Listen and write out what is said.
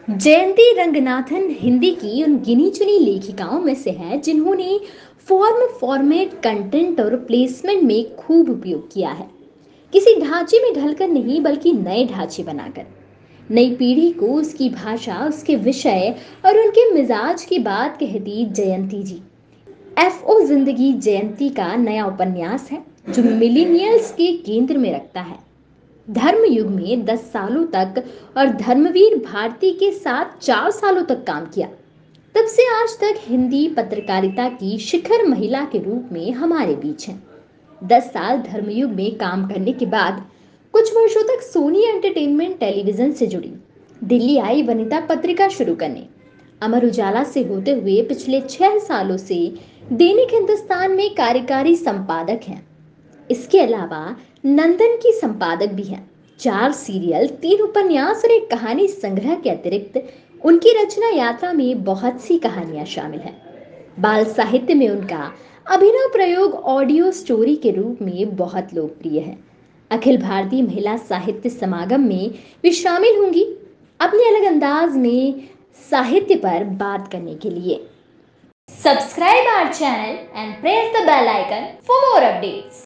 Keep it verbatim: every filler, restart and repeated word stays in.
जयंती रंगनाथन हिंदी की उन गिनी चुनी लेखिकाओं में से है जिन्होंने फॉर्म फॉर्मेट कंटेंट और प्लेसमेंट में खूब उपयोग किया है। किसी ढांचे में ढलकर नहीं, बल्कि नए ढांचे बनाकर नई पीढ़ी को उसकी भाषा, उसके विषय और उनके मिजाज की बात कहती जयंती जी। एफ ओ जिंदगी जयंती का नया उपन्यास है जो मिलीनियल्स के केंद्र में रखता है। धर्म युग में दस सालों तक और धर्मवीर भारती के साथ चार सालों तक काम किया। तब से आज तक हिंदी पत्रकारिता की शिखर महिला के रूप में हमारे बीच हैं। दस साल धर्मयुग में काम करने के बाद कुछ वर्षों तक सोनी एंटरटेनमेंट टेलीविजन से जुड़ी। दिल्ली आई वनिता पत्रिका शुरू करने। अमर उजाला से होते हुए पिछले छह सालों से दैनिक हिंदुस्तान में कार्यकारी संपादक हैं। इसके अलावा नंदन की संपादक भी हैं। चार सीरियल, तीन उपन्यास और एक कहानी संग्रह के अतिरिक्त उनकी रचना यात्रा में बहुत सी कहानियां शामिल हैं। बाल साहित्य में उनका अभिनव प्रयोग ऑडियो स्टोरी के रूप में बहुत लोकप्रिय है। अखिल भारतीय महिला साहित्य समागम में वे शामिल होंगी, अपने अलग अंदाज में साहित्य पर बात करने के लिए। Subscribe our channel and press the bell icon for more updates.